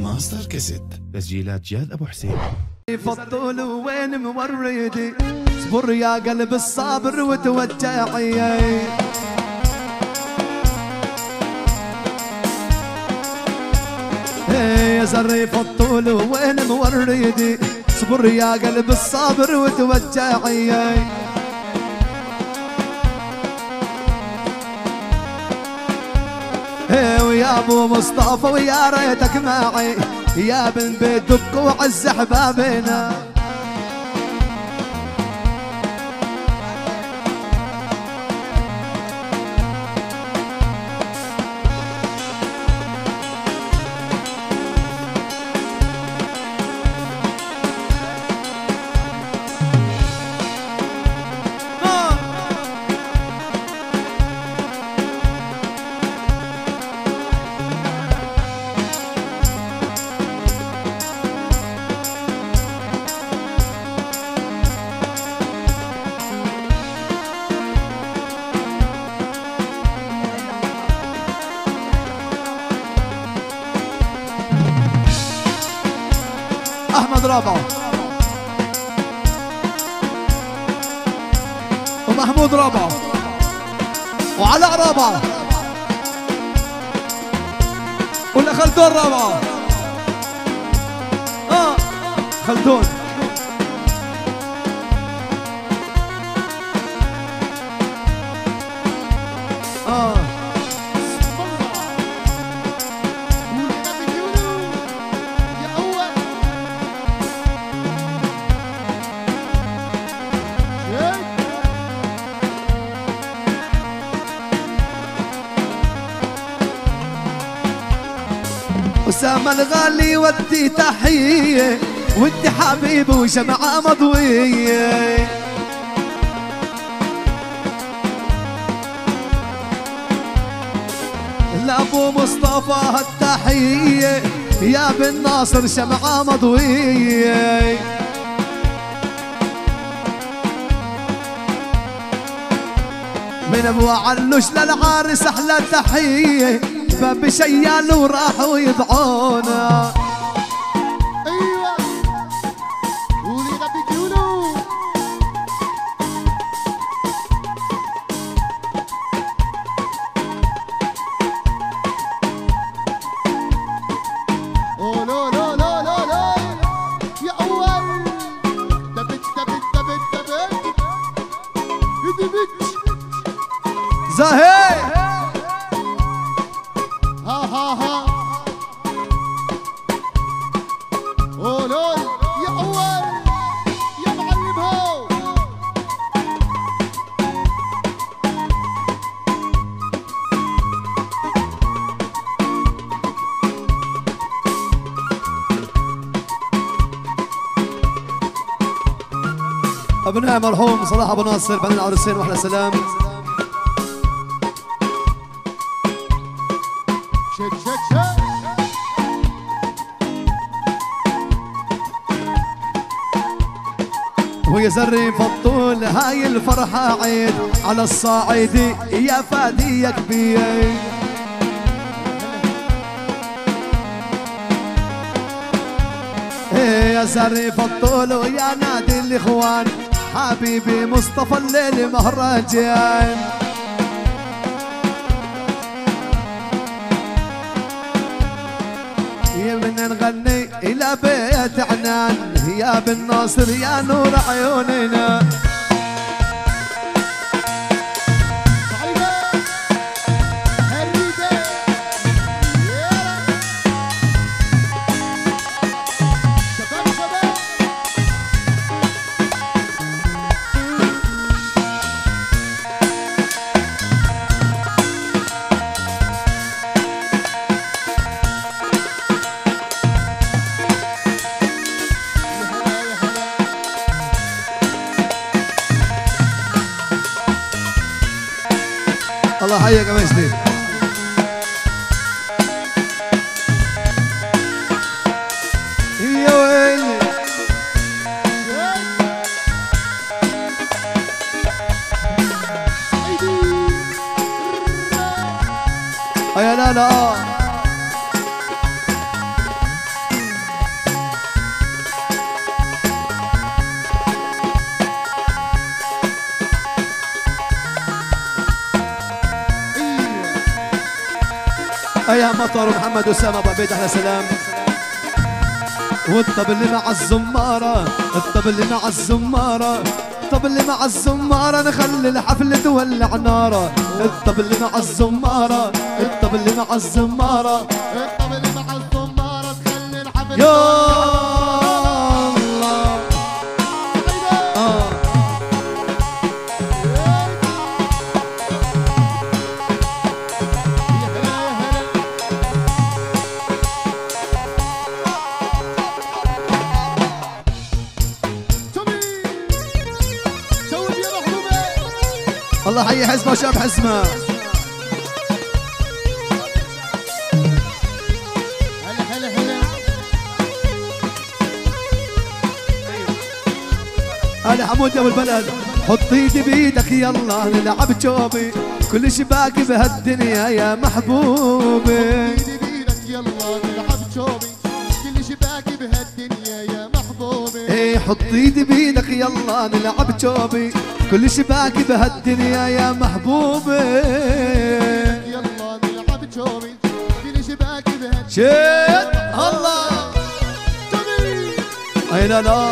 ماستر كاسيت تسجيلات جاد ابو حسين. فضول وين موردي صبر يا قلب الصابر وتوجعي يا زري فضول وين موردي صبر يا قلب الصابر وتوجعي ويا ابو مصطفى ويا ريتك معي يا بن بيت دق وعز احبابنا احمد رابعه ومحمود رابعه وعلاء رابعه خلدون رابعه خلدون أسامة الغالي ودي تحية وانت حبيبي وشمعة مضوية لأبو مصطفى التحية يا بن ناصر شمعة مضوية من ابو علوش للعارس احلى تحية باب شيال وراحوا يدعونا ايوه قولي ربك يقولوا اوه لا لا لا لا لا يا اول دبت دبت دبت دبت دبت زاهي ها ها ها قولوا يا اول يا معلم هو ابناء مرحوم صلاح ابو ناصر بن العرسين واحلى سلام شك شك شك ويا زري فطول هاي الفرحة عيد على الصاعدي يا فادي يا كبير يا زري فطول ويا نادي الاخوان حبيبي مصطفى الليل مهرجان يمنا نغني الى بيت عنان يا بن ناصر يا نور عيوننا الله حيك يا مجدي يا ويلي يا لا لا يا مطر محمد أسامة أبو عبيد أحلى سلام. والطبل مع الزمارة، الطبل مع الزمارة، الطبل مع الزمارة نخلي الحفل تولع نارة. الطبل مع الزمارة، الطبل مع الزمارة، الطبل مع الزمارة تخلي الحفل يا الله. الله حي حزمه وشاب حزمه. هلا هلا هلا. هلا حمود يا ابو البلد. حط ايدي بايدك يلا نلعب جوبي، كل شباك بهالدنيا يا محبوبي. ايدي بايدك يلا نلعب جوبي، كل شباك بهالدنيا يا محبوبي. ايه حط ايدي بايدك يلا نلعب جوبي، كل شباك بهالدنيا يا محبوبي. يلا نلعب جوبي، كل شباك بهالدنيا. شيت الله. اي لا لا.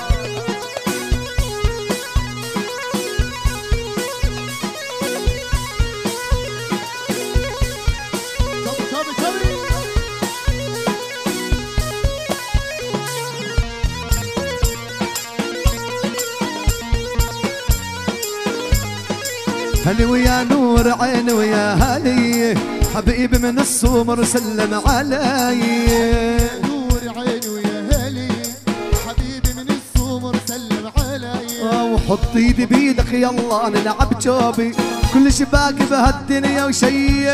هلي ويا نور عين ويا هلي، حبيبي من السمر سلم علي. نور عين ويا هلي، حبيبي من السمر سلم علي. وحط ايدي بيدك يلا نلعب جوبي، كل شباك بهالدنيا وشي.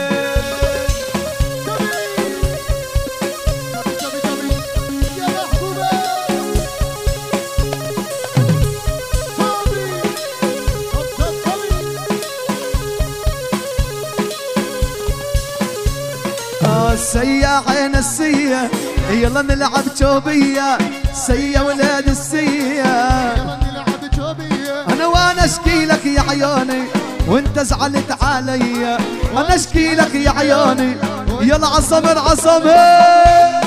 السيا عين السيا يلا نلعب جوبية، سيا ولاد السيا يلا نلعب جوبية. انا وانا اشكي لك يا عيوني وانت زعلت علي، انا اشكي لك يا عيوني يلا عصبر عصبر.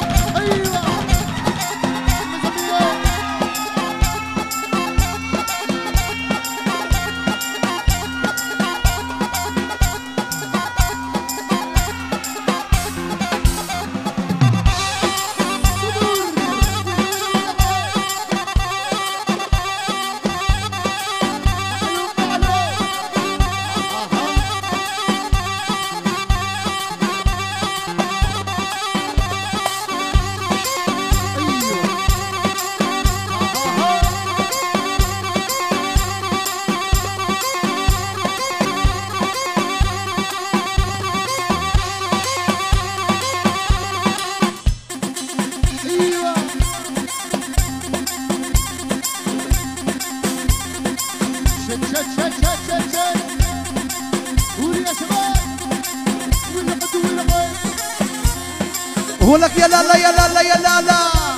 ولك يا لا لا يا لا لا يا لا لا.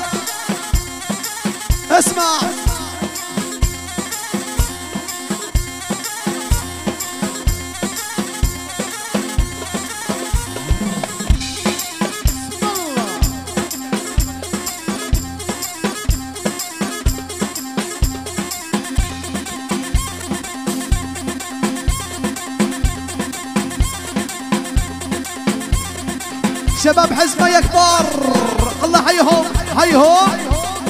اسمع شباب حزمة يا كبار، الله حيهم حيهم.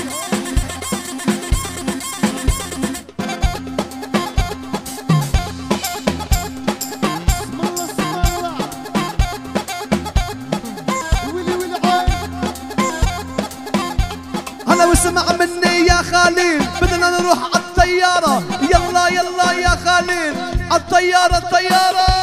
هلا واسمع مني يا خليل، بدنا نروح عالطيارة، يلا يلا يا خليل عالطيارة الطيارة.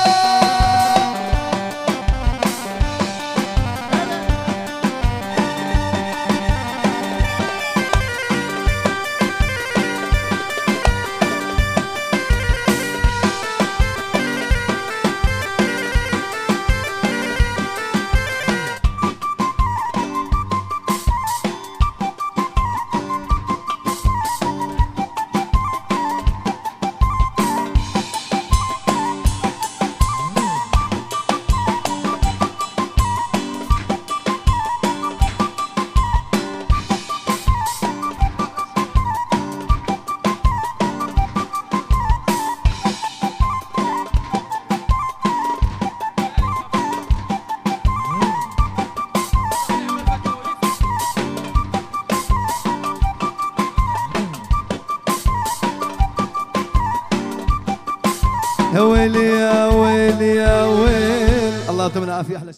ويلي يا ويلي يا ويل. الله يعطيكم العافيه. احلى